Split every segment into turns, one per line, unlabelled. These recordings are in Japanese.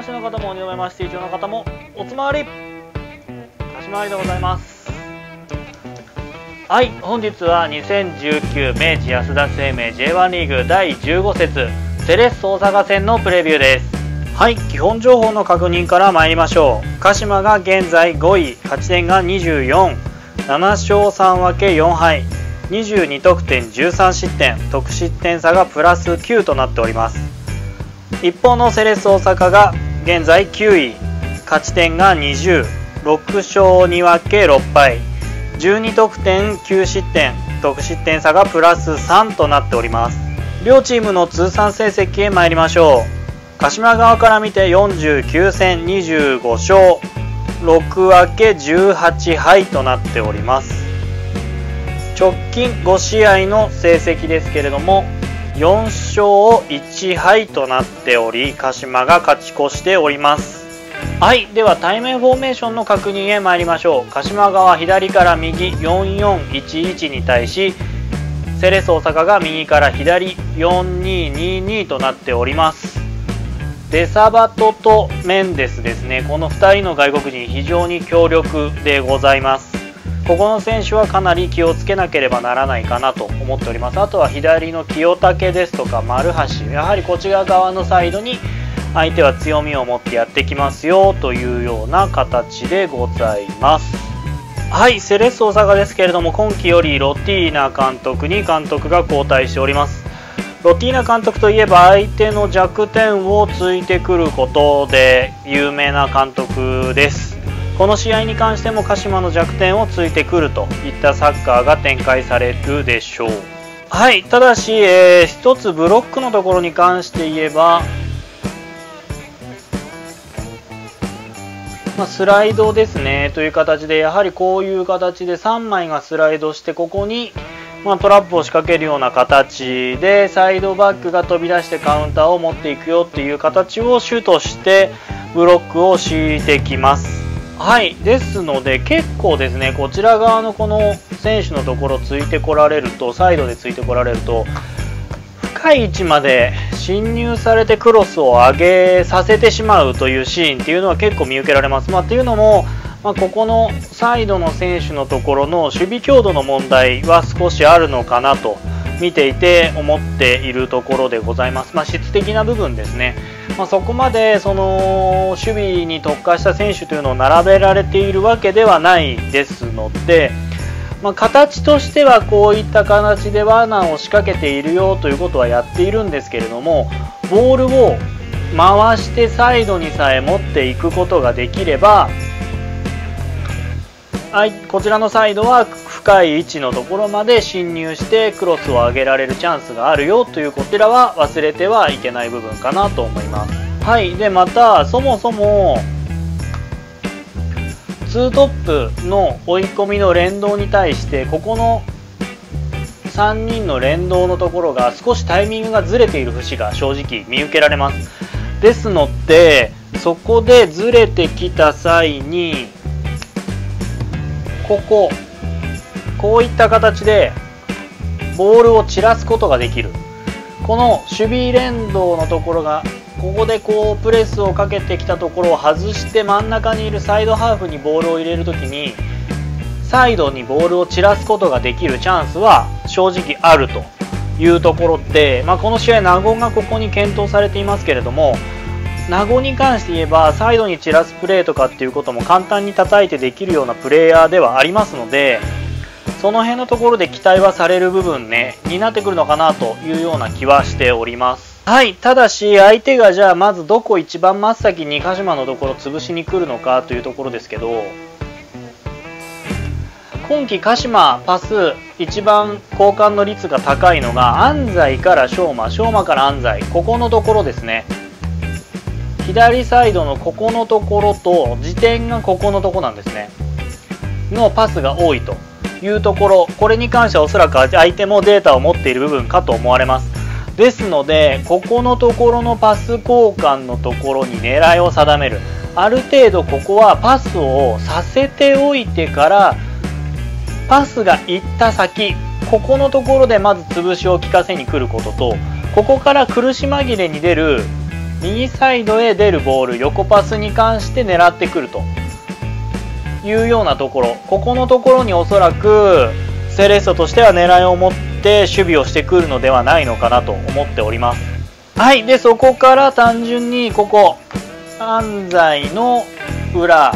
ましての方も鬼嫁まして以上の方もおつまわりかしまわりでございます。はい、本日は2019明治安田生命 J1 リーグ第15節セレッソ大阪戦のプレビューです。はい、基本情報の確認から参りましょう。鹿島が現在5位、勝ち点が24、7勝3分け4敗、22得点13失点、得失点差がプラス9となっております。一方のセレッソ大阪が現在9位、勝ち点が20、6勝2分け6敗、12得点9失点、得失点差がプラス3となっております。両チームの通算成績へ参りましょう。鹿島側から見て49戦25勝6分け18敗となっております。直近5試合の成績ですけれども4勝1敗となっており、鹿島が勝ち越しております。はい、では対面フォーメーションの確認へ参りましょう。鹿島側左から右 4411 に対しセレッソ大阪が右から左 4222 となっております。デサバトとメンデスですね、この2人の外国人非常に強力でございます。ここの選手はかなり気をつけなければならないかなと思っております。あとは左の清武ですとか丸橋、やはりこちら側のサイドに相手は強みを持ってやってきますよというような形でございます。はい、セレッソ大阪ですけれども今季よりロティーナ監督に監督が交代しております。ロティーナ監督といえば相手の弱点をついてくることで有名な監督です。この試合に関しても鹿島の弱点をついてくるといったサッカーが展開されるでしょう。はい、ただし、一つブロックのところに関して言えば、スライドですねという形で、やはりこういう形で3枚がスライドしてここにトラップを仕掛けるような形でサイドバックが飛び出してカウンターを持っていくよっていう形を主としてブロックを敷いてきます。はい、ですので結構ですね、こちら側のこの選手のところついてこられると、サイドでついてこられると深い位置まで侵入されてクロスを上げさせてしまうというシーンっていうのは結構見受けられます。っていうのもここのサイドの選手のところの守備強度の問題は少しあるのかなと見ていて思っているところでございます。質的な部分ですね。そこまでその守備に特化した選手というのを並べられているわけではないですので、形としてはこういった形で罠を仕掛けているよということはやっているんですけれども、ボールを回してサイドにさえ持っていくことができればこちらのサイドは深い位置のところまで侵入してクロスを上げられるチャンスがあるよという、こちらは忘れてはいけない部分かなと思います。はい、でまたそもそも2トップの追い込みの連動に対してここの3人の連動のところが少しタイミングがずれている節が正直見受けられます。ですのでそこでずれてきた際にこういった形でボールを散らすことができる。この守備連動のところがここでプレスをかけてきたところを外して真ん中にいるサイドハーフにボールを入れるときにサイドにボールを散らすことができるチャンスは正直あるというところで、この試合名護がここに検討されていますけれども、名護に関して言えばサイドに散らすプレーとかっていうことも簡単に叩いてできるようなプレイヤーではありますので、その辺のところで期待はされる部分になってくるのかなというような気はしております。はい、ただし相手がじゃあまずどこ一番真っ先に鹿島のところ潰しに来るのかというところですけど、今季鹿島パス一番交換の率が高いのが安西から昌磨、昌磨から安西、ここのところですね。左サイドのここのところと時点がここのところなんですねのパスが多いというところ、これに関してはおそらく相手もデータを持っている部分かと思われます。ですのでここのところのパス交換のところに狙いを定める、ある程度ここはパスをさせておいてからパスが行った先、ここのところでまず潰しを効かせに来ることと、ここから苦し紛れに出る右サイドへ出るボール、横パスに関して狙ってくるというようなところ、ここのところにおそらくセレッソとしては狙いを持って守備をしてくるのではないのかなと思っております。はい、でそこから単純にここ安西の裏、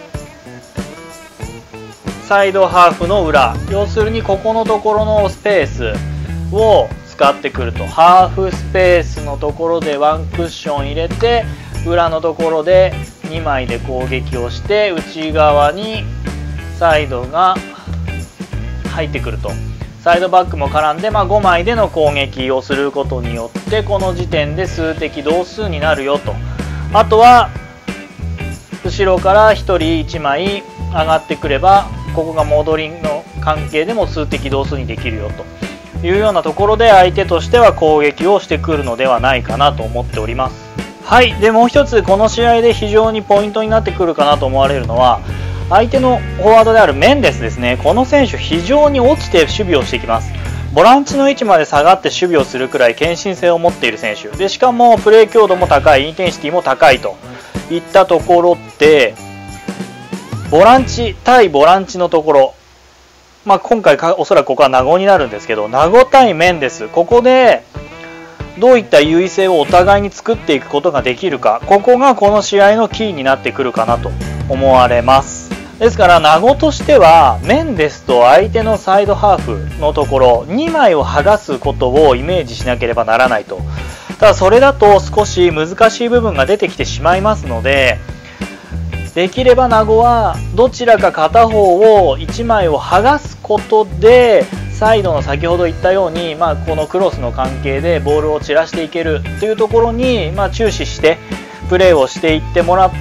サイドハーフの裏、要するにここのところのスペースを使ってくると、ハーフスペースのところでワンクッション入れて、裏のところで2枚で攻撃をして、内側にサイドが入ってくると、サイドバックも絡んで、5枚での攻撃をすることによってこの時点で数的同数になるよと。あとは後ろから1人1枚上がってくれば、ここが戻りの関係でも数的同数にできるよというようなところで、相手としては攻撃をしてくるのではないかなと思っております。はい、でもう一つこの試合で非常にポイントになってくるかなと思われるのは、相手のフォワードであるメンデスですね。この選手非常に落ちて守備をしてきます。ボランチの位置まで下がって守備をするくらい献身性を持っている選手で、しかもプレー強度も高い、インテンシティも高いといったところで、ボランチ対ボランチのところ、今回おそらくここは名護になるんですけど、名護対メンデス、ここでどういった優位性をお互いに作っていくことができるか、ここがこの試合のキーになってくるかなと思われます。ですから名護としてはメンデスと相手のサイドハーフのところ2枚を剥がすことをイメージしなければならないと。ただそれだと少し難しい部分が出てきてしまいますので、できれば名護はどちらか片方を1枚を剥がすことで、サイドの先ほど言ったように、このクロスの関係でボールを散らしていけるというところに、注視してプレーをしていってもらって、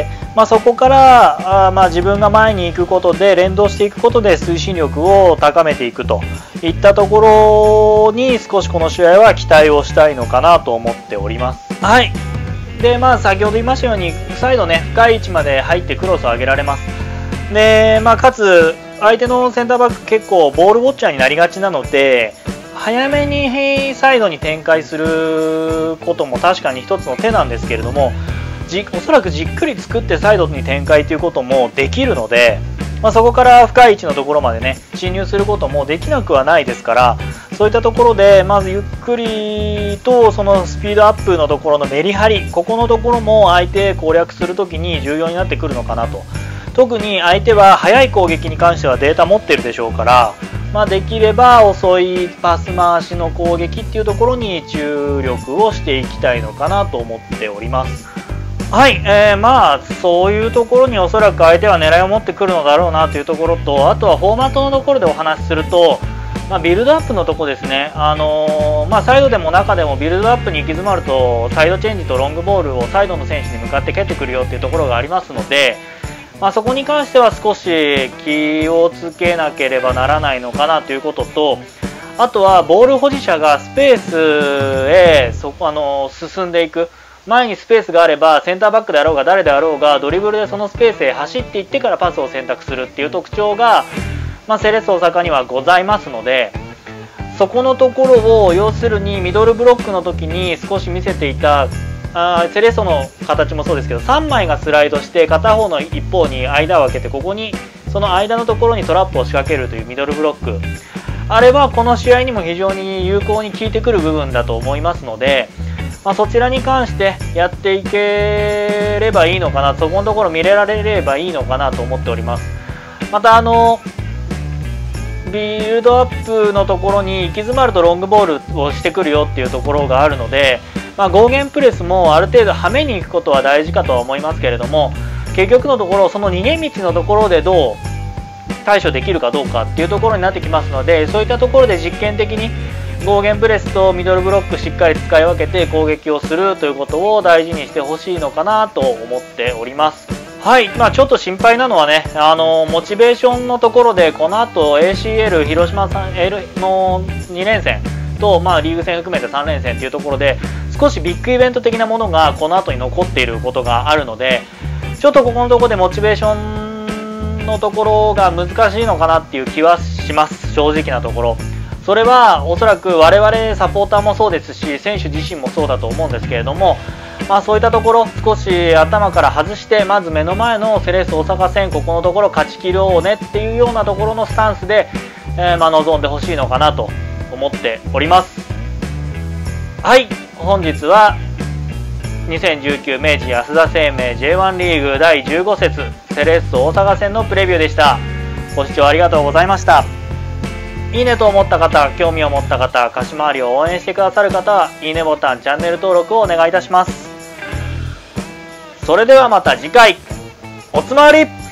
そこから自分が前に行くことで連動していくことで推進力を高めていくといったところに少しこの試合は期待をしたいのかなと思っております。はい、で先ほど言いましたようにサイドね、深い位置まで入ってクロスを上げられます。でかつ相手のセンターバック結構ボールウォッチャーになりがちなので、早めにサイドに展開することも確かに一つの手なんですけれども、おそらくじっくり作ってサイドに展開ということもできるので、そこから深い位置のところまでね侵入することもできなくはないですから、そういったところでまずゆっくりとそのスピードアップのところのメリハリ、ここのところも相手攻略するときに重要になってくるのかなと。特に相手は速い攻撃に関してはデータ持ってるでしょうから、できれば遅いパス回しの攻撃っていうところに注力をしていきたいのかなと思っております。はい、そういうところにおそらく相手は狙いを持ってくるのだろうなというところと、あとはフォーマットのところでお話しすると、ビルドアップのところですね、サイドでも中でもビルドアップに行き詰まるとサイドチェンジとロングボールをサイドの選手に向かって蹴ってくるよっていうところがありますので、そこに関しては少し気をつけなければならないのかなということと、あとはボール保持者がスペースへ進んでいく、前にスペースがあればセンターバックであろうが誰であろうがドリブルでそのスペースへ走っていってからパスを選択するっていう特徴が、セレッソ大阪にはございますので、そこのところを要するにミドルブロックの時に少し見せていたセレッソの形もそうですけど、3枚がスライドして片方の一方に間を空けて、ここにその間のところにトラップを仕掛けるというミドルブロック、あれはこの試合にも非常に有効に効いてくる部分だと思いますので、そちらに関してやっていければいいのかな、そこのところ見れられればいいのかなと思っております。またビルドアップのところに行き詰まるとロングボールをしてくるよっていうところがあるので、ゴーゲンプレスもある程度はめに行くことは大事かとは思いますけれども、結局のところその逃げ道のところでどう対処できるかどうかっていうところになってきますので、そういったところで実験的にゴーゲンプレスとミドルブロックしっかり使い分けて攻撃をするということを大事にしてほしいのかなと思っております。はい、ちょっと心配なのはね、モチベーションのところでこの後 ACL 広島の2連戦と、リーグ戦含めて3連戦というところで少しビッグイベント的なものがこの後に残っていることがあるので、ちょっとここのところでモチベーションのところが難しいのかなっていう気はします、正直なところ。それはおそらく我々サポーターもそうですし選手自身もそうだと思うんですけれども、 そういったところ少し頭から外して、まず目の前のセレッソ大阪戦、ここのところ勝ち切ろうねっていうようなところのスタンスで、臨んでほしいのかなと思っております。はい、本日は2019明治安田生命 J1 リーグ第15節セレッソ大阪戦のプレビューでした。ご視聴ありがとうございました。いいねと思った方、興味を持った方、鹿島アリを応援してくださる方はいいねボタン、チャンネル登録をお願いいたします。それではまた次回、おつまわり。